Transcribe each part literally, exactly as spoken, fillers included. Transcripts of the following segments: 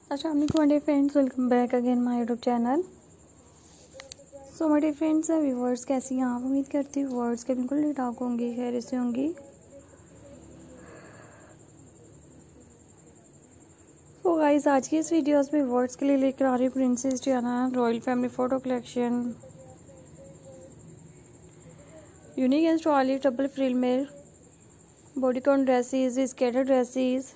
अस्सलाम वालेकुम dear friends, welcome back again my YouTube channel. So my dear friends, viewers कैसी हैं आप? उम्मीद करती हूँ व्यूअर्स के बिल्कुल ठीक ठाक होंगी, खैर से होंगी। तो गाइस, आज की इस वीडियोस में व्यूअर्स के लिए लेकर आ रही हूँ princess Diana royal family photo collection, unique and stylish double frill में bodycon dresses, skater dresses,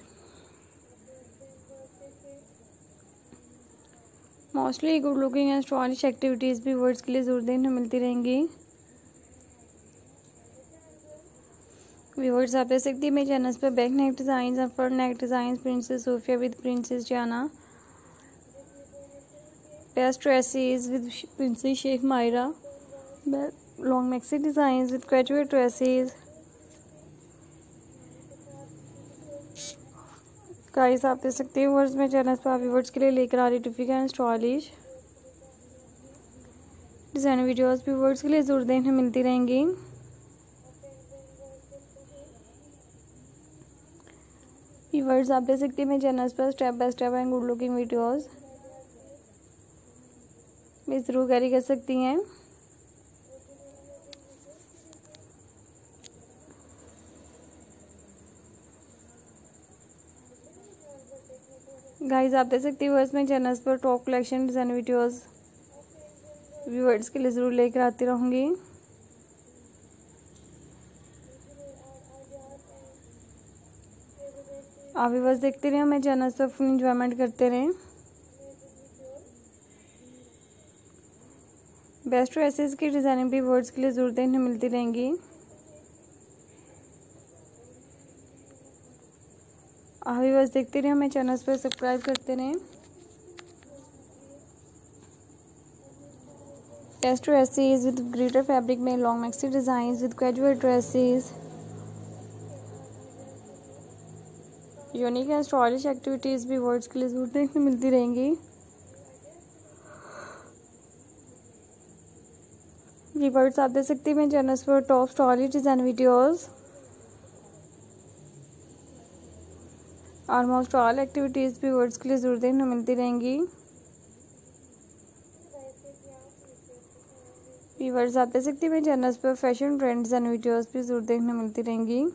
mostly good looking and stylish activities भी वर्ड्स के लिए ज़रूर देखने मिलती रहेंगी। व्यूअर्स आप देख सकती हैं मेरे चैनल पर बैक नेक डिज़ाइन और front neck design princess Sofia with princess Diana, best dresses with princess Shaikh Myra, long maxi design with graduate dresses. Guys आप देख सकते हैं व्यूअर्स मेरे चैनल पर व्यूअर्स के लिए लेकर आ रही difficult and stylish design videos भी व्यूअर्स के लिए ज़रूर देखने मिलती रहेंगी। व्यूअर्स आप देख सकते हैं मेरे चैनल पर step by step and good looking videos भी ज़रूर कैरी कर सकती हैं। गाइस आप देख सकते हो इसमें चैनल्स पर top collection design videos viewers के लिए ज़रूर लेकर आती रहूँगी। आप व्यूअर्स देखते रहें, मेरे चैनल्स पर फुल इंजॉयमेंट करते रहें। बेस्ट ड्रेसेस की डिज़ाइनिंग भी व्यूअर्स के लिए ज़रूर देखने मिलती रहेंगी। आप व्यूअर्स देखते रहें, मेरे चैनल्स पर सब्सक्राइब करते रहें। Best dresses with glitter fabric में long maxi design with casual dresses, unique and stylish activities भी वर्ड्स के लिए ज़रूर देखने मिलती रहेंगी। व्यूअर्स आप देख सकते हैं मेरे चैनल्स पर top stylish design videos, almost all activities भी वर्ड्स के लिए ज़रूर देखने मिलती रहेंगी। व्यूअर्स आप देख सकते हैं मेरे चैनल्स पर फैशन ट्रेंड्स एंड वीडियोस भी ज़रूर देखने मिलती रहेंगी।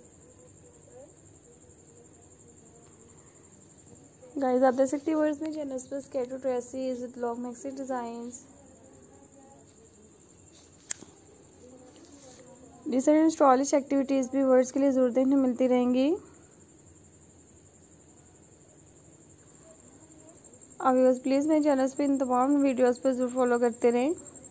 गाइस आप देख सकते हैं व्यूअर्स मेरे चैनल्स पर skater dresses with long maxi designs, decent and stylish activities भी वर्ड्स के लिए ज़रूर देखने मिलती रहेंगी। आप व्यूअर्स प्लीज़ मेरे चैनल्स पे इन तमाम वीडियोस पर ज़रूर फॉलो करते रहें।